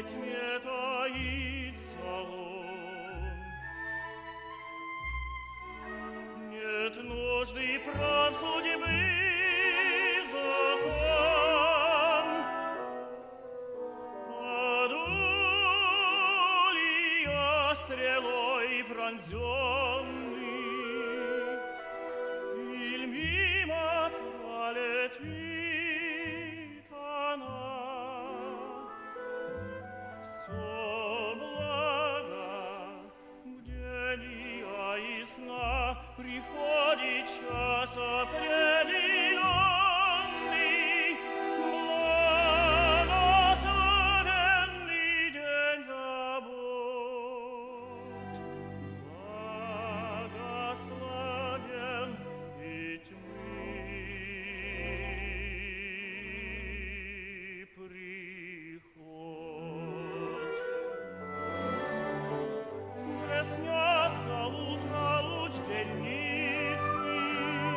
тьме таится он. Нет нужды прав судьбы закон, паду ли я стрелой пронзенный, иль мимо пролетит она. Все благо, бдения и сна, приходит час определенный, благословенный день забот. Благословен и тьмы приход. Проснется утро луч дельницный,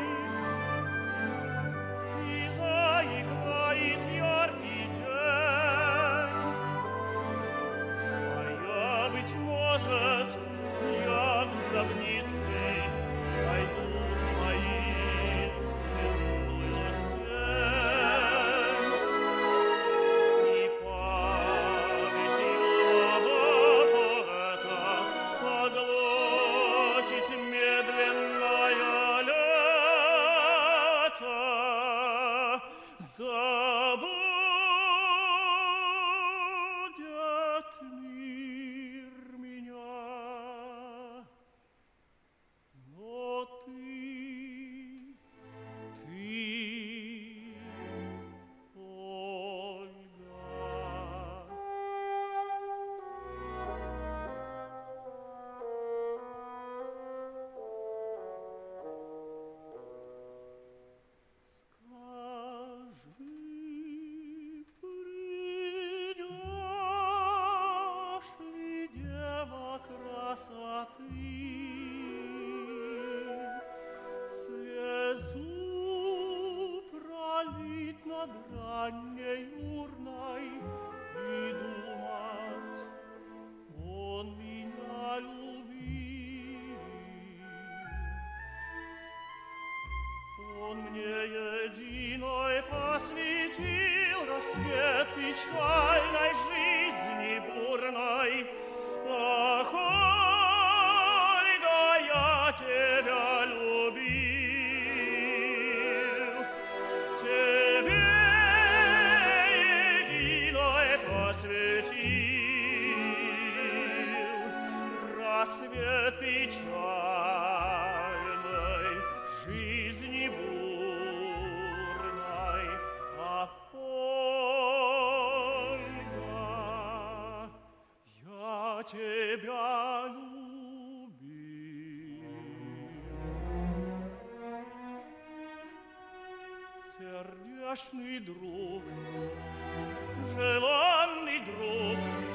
и заиграет яркий день. А я, быть может, я гробницей сойду в таинственную сень. И память юного поэта поглотит медленное лето. Забудет мир меня. Но ты, Ольга. Скажи, придешь ли, дева красоты, слезу пролить над ранней урной и думать, он меня любил. Он мне единой посвятил рассвет печальной жизни бурной. Ах, Ольга, я тебя любил, тебе единой посвятил рассвет печальной жизни бурной. Ах, Ольга, я тебя любил. Сердечный друг, желанный друг,